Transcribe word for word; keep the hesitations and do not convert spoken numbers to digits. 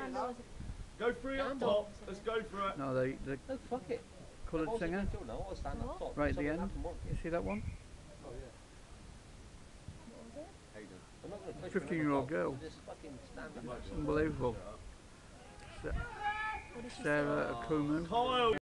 Go through up top. Let's go for it. No, the, the No, fuck it. coloured singer. No, I'll stand up top. Right at the end. You see that one? Oh, yeah. How you doing? I'm not going to push fifteen year old girl. Just fucking stand up. Unbelievable. Sarah Akumu. Kyle.